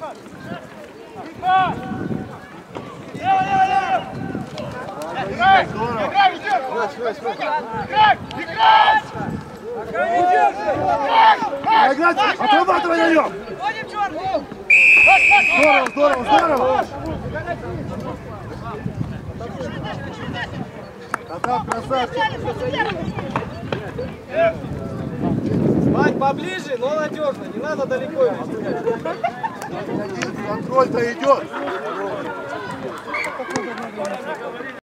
Отрабатывай на нем! Здорово, здорово! Тогда красавчик! Вань, поближе, но надежно, не надо далеко. Контроль-то идет!